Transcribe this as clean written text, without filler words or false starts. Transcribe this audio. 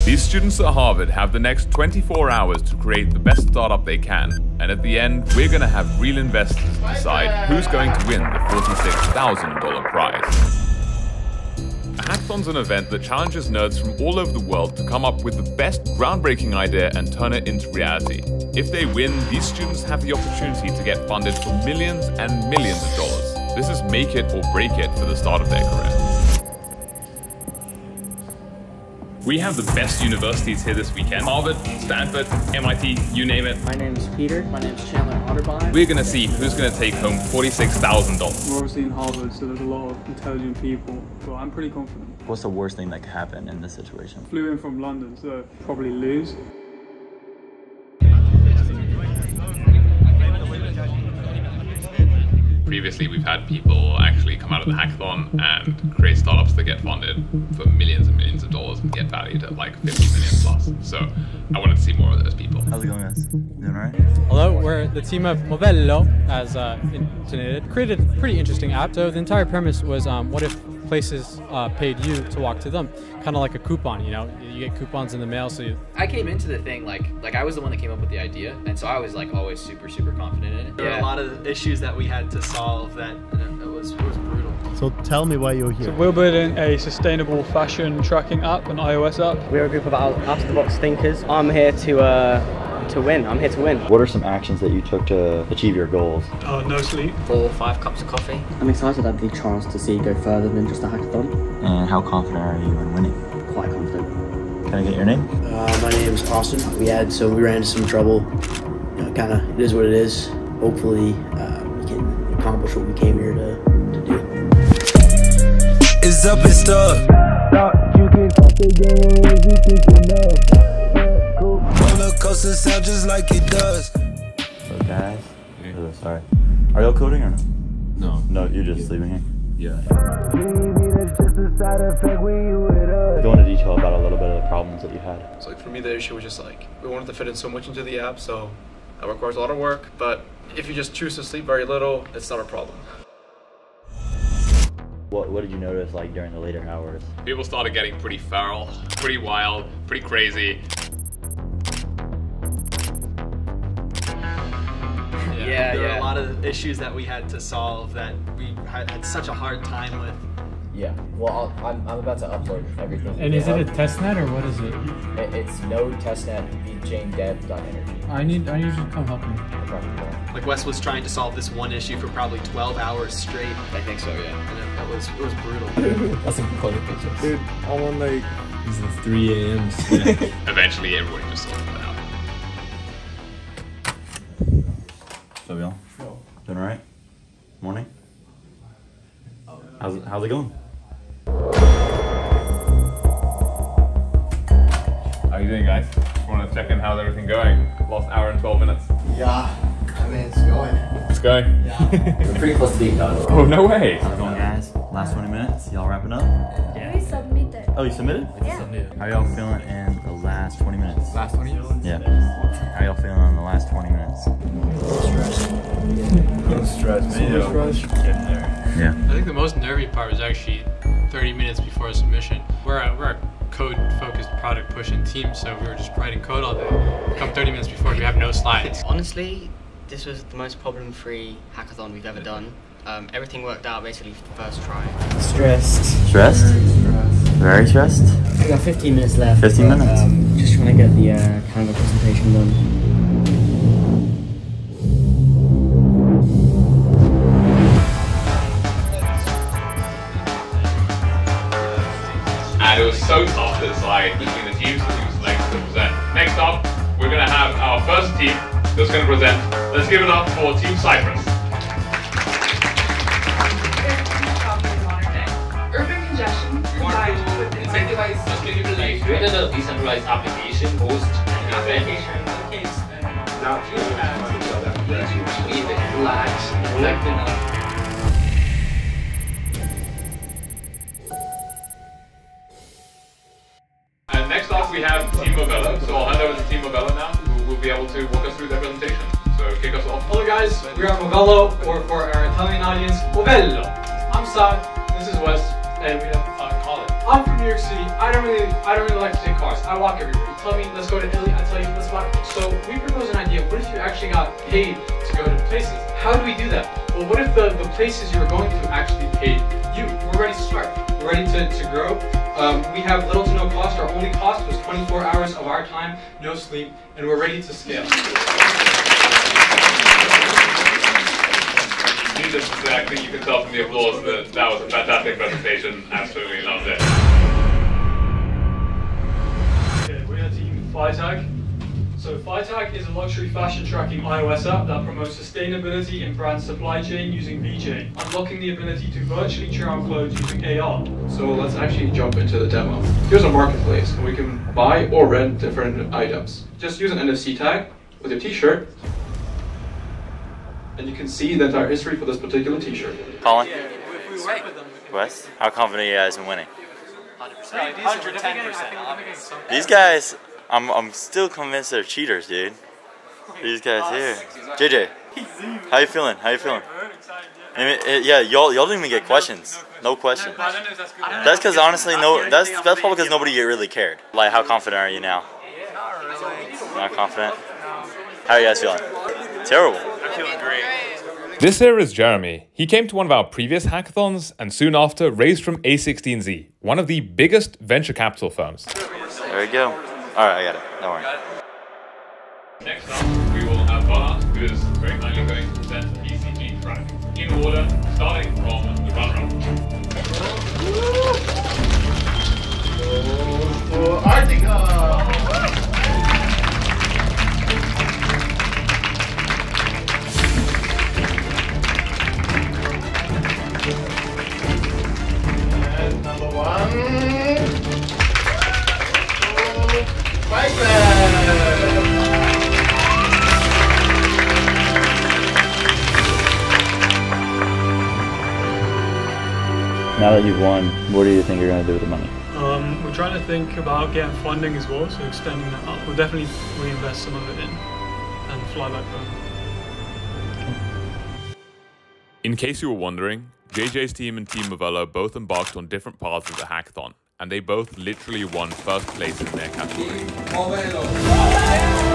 These students at Harvard have the next 24 hours to create the best startup they can, and at the end, we're going to have real investors decide who's going to win the $46,000 prize. A hackathon's an event that challenges nerds from all over the world to come up with the best groundbreaking idea and turn it into reality. If they win, these students have the opportunity to get funded for millions and millions of dollars. This is make it or break it for the start of their career. We have the best universities here this weekend. Harvard, Stanford, MIT, you name it. My name is Peter. My name is Chandler Otterbein. We're going to see who's going to take home $46,000. We're obviously in Harvard, so there's a lot of intelligent people, but I'm pretty confident. What's the worst thing that could happen in this situation? Flew in from London, so probably lose. Previously, we've had people actually come out of the hackathon and create startups that get funded for millions and millions of dollars and get valued at like 50 million plus. So I wanted to see more of those people. How's it going, guys? Doing all right? Hello, we're the team of Movello, as intonated. Created a pretty interesting app. So the entire premise was, what if places paid you to walk to them? Kind of like a coupon, you know? You get coupons in the mail, so I came into the thing like I was the one that came up with the idea, and so I was like always super confident in it. There were a lot of issues that we had to solve that it was brutal. So tell me why you're here. So we're building a sustainable fashion tracking app, an iOS app. We're a group of out-of-the-box thinkers. I'm here to win. I'm here to win. What are some actions that you took to achieve your goals? No sleep. 4 or 5 cups of coffee. I'm excited at the chance to see it go further than just a hackathon. And how confident are you in winning? Quite confident. Can I get your name? My name is Austin. We ran into some trouble. You know, kind of, it is what it is. Hopefully, we can accomplish what we came here to do. It's up and stuck. You can the game roller coaster sound just like it does. So guys, sorry. Are y'all coding or no? No. No, you're just sleeping here? Yeah. Go into detail about a little bit of the problems that you had. So like for me, the issue was just like we wanted to fit in so much into the app, so that requires a lot of work. But if you just choose to sleep very little, it's not a problem. What did you notice like during the later hours? People started getting pretty feral, pretty wild, pretty crazy. There were a lot of issues that we had to solve that we had such a hard time with. Yeah, well, I'm about to upload everything. And is it a testnet or what is it? It's no testnet vjanedev.energy. I need you to come help me. Like Wes was trying to solve this one issue for probably 12 hours straight. I think so, yeah. And it was brutal. That's some quality pictures. Dude, I'm on like... These are 3 a.m. Eventually, everybody just sorted it out. So y'all? Doing all right? Morning? How's it going? How are you doing, guys? Want to check in how's everything going? Last hour and 12 minutes. Yeah, I mean, it's going. It's going? Yeah. We're pretty close to being done. Oh, no way! How's it going, guys? Last 20 minutes? Y'all wrapping up? Yeah. We submitted. Oh, you submitted? Yeah. How y'all feeling in the last 20 minutes? Last 20 minutes? Yeah. How y'all feeling in the last 20 minutes? Stress. No stress, man. Getting there. Yeah. I think the most nervy part was actually 30 minutes before submission. We're a code-focused product-pushing team, so we were just writing code all day. Come 30 minutes before, we have no slides. Honestly, this was the most problem-free hackathon we've ever done. Everything worked out basically first try. Stressed. Stressed? Very stressed? We got 15 minutes left. 15 minutes? Just trying to get the Canva presentation done. And it was so tough that it's like between the teams that you selected to present. Next up, we're going to have our first team that's going to present. Let's give it up for Team Cyprus. Urban congestion combined with incentivize created a decentralized application host and application case. Now you have to relax, collect enough. And next up we have Team Movello. So I'll hand over to Team Movello now, who will be able to walk us through their presentation. So kick us off. Hello guys, we are Movello, or for our Italian audience, Movello. I'm Saad, this is Wes, and we have Colin. I'm from New York City. I don't really like to take cars. I walk everywhere. You tell me, let's go to Italy. I tell you, let's walk. So we propose an idea. What if you actually got paid to go to places? How do we do that? Well, what if the places you're going to actually paid you? We're ready to start. We're ready to grow. We have little to no cost. Our only cost was 24 hours of our time, no sleep, and we're ready to scale. I think you can tell from the applause that that was a fantastic presentation. Absolutely loved it. Okay, we're going to team FlyTag. So FlyTag is a luxury fashion tracking iOS app that promotes sustainability in brand supply chain using VJ, unlocking the ability to virtually try on clothes using AR. So let's actually jump into the demo. Here's a marketplace, and we can buy or rent different items. Just use an NFC tag with your t-shirt, and you can see the entire history for this particular t-shirt. Colin? Wes? How confident are you guys in winning? 110%. These guys, I'm still convinced they're cheaters, dude. These guys here. JJ, how you feeling? How you feeling? Yeah, y'all didn't even get questions. No question. That's because honestly, that's probably because nobody really cared. Like, how confident are you now? Not confident? How are you guys feeling? Terrible. I'm feeling great. This here is Jeremy. He came to one of our previous hackathons and soon after raised from A16Z, one of the biggest venture capital firms. There we go. Alright, I got it. Don't worry. Next up, we will have Bart, who is very kindly going to present EasyA track in order, starting from the run-run. Arctica! And number one. Now that you've won, what do you think you're going to do with the money? We're trying to think about getting funding as well, so extending that up. We'll definitely reinvest some of it in and fly back home. In case you were wondering, JJ's team and Team Movello both embarked on different paths of the hackathon, and they both literally won first place in their category.